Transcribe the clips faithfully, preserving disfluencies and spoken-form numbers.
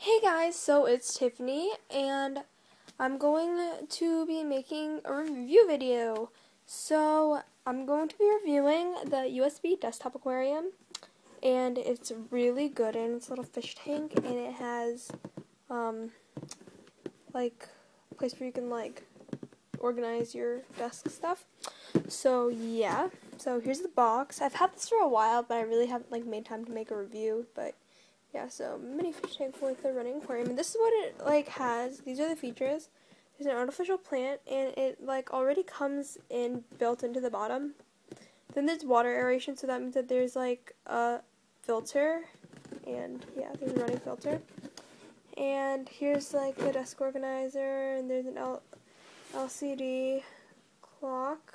Hey guys, so it's Tiffany, and I'm going to be making a review video. So I'm going to be reviewing the U S B desktop aquarium, and it's really good, and it's a little fish tank, and it has um like a place where you can like organize your desk stuff. So yeah, so here's the box. I've had this for a while, but I really haven't like made time to make a review, but yeah, so mini fish tank with a running aquarium. And this is what it like has. These are the features. There's an artificial plant, and it like already comes in built into the bottom. Then there's water aeration, so that means that there's like a filter, and yeah, there's a running filter. And here's like the desk organizer, and there's an L LCD clock,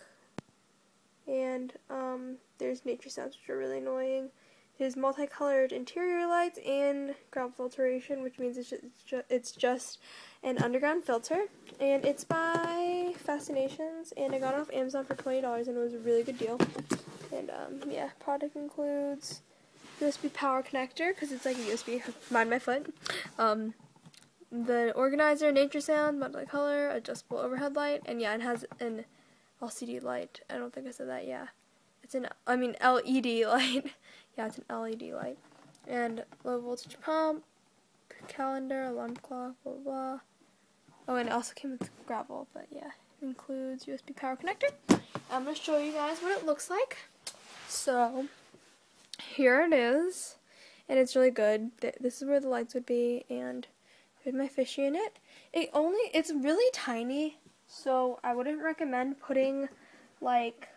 and um, there's nature sounds, which are really annoying. There's multicolored interior lights and ground filtration, which means it's just, it's just an underground filter. And it's by Fascinations, and I got it off Amazon for twenty dollars, and it was a really good deal. And um, yeah, product includes U S B power connector, because it's like a U S B, mind my foot. Um, the organizer, nature sound, multicolor, adjustable overhead light, and yeah, it has an L C D light. I don't think I said that, yeah. It's an, I mean, L E D light. Yeah, it's an L E D light. And low voltage pump, calendar, alarm clock, blah, blah, blah. Oh, and it also came with gravel, but yeah, it includes U S B power connector. I'm going to show you guys what it looks like. So, here it is. And it's really good. This is where the lights would be, and there's my fishy in it. It only, it's really tiny, so I wouldn't recommend putting, like,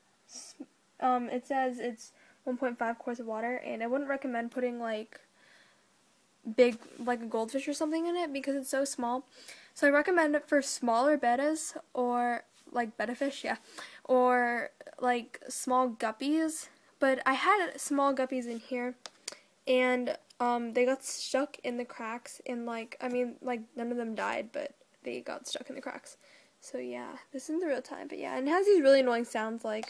um, it says it's one point five quarts of water, and I wouldn't recommend putting like big, like a goldfish or something in it, because it's so small. So I recommend it for smaller bettas, or like betta fish, yeah, or like small guppies. But I had small guppies in here, and um, they got stuck in the cracks, and like, I mean, like none of them died, but they got stuck in the cracks. So yeah, this isn't the real time, but yeah, and it has these really annoying sounds like,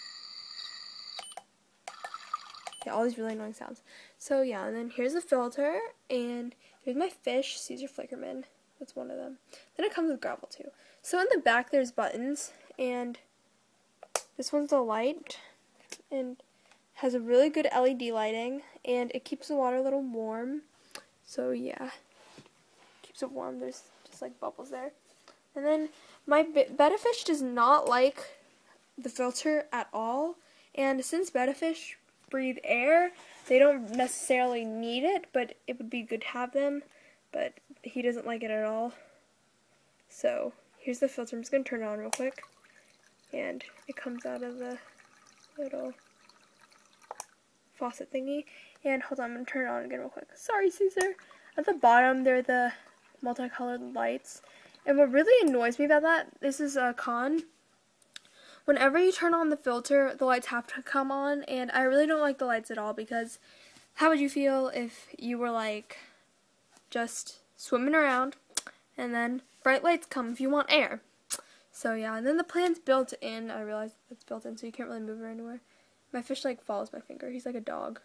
yeah, all these really annoying sounds. So yeah, and then here's the filter, and here's my fish, Caesar Flickerman. That's one of them. Then it comes with gravel too. So in the back there's buttons, and this one's the light, and has a really good L E D lighting, and it keeps the water a little warm. So yeah, keeps it warm. There's just like bubbles there. And then my betta fish does not like the filter at all, and since betta fish breathe air, they don't necessarily need it, but it would be good to have them, but he doesn't like it at all. So here's the filter. I'm just going to turn it on real quick, and it comes out of the little faucet thingy. And hold on, I'm going to turn it on again real quick. Sorry, Caesar. At the bottom there are the multicolored lights, and what really annoys me about that, this is a con, whenever you turn on the filter, the lights have to come on, and I really don't like the lights at all, because how would you feel if you were like just swimming around and then bright lights come if you want air? So yeah, and then the plant's built in. I realize it's built in, so you can't really move it anywhere. My fish like follows my finger. He's like a dog.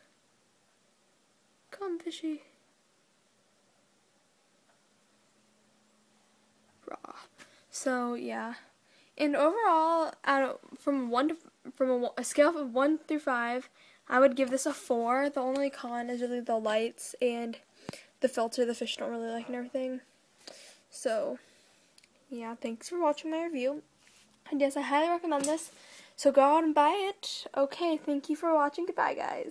Come, fishy. Raw. So yeah. And overall, out of, from one to from a, a scale of one through five, I would give this a four. The only con is really the lights and the filter. The fish don't really like and everything. So, yeah, thanks for watching my review. And yes, I highly recommend this. So go out and buy it. Okay, thank you for watching. Goodbye, guys.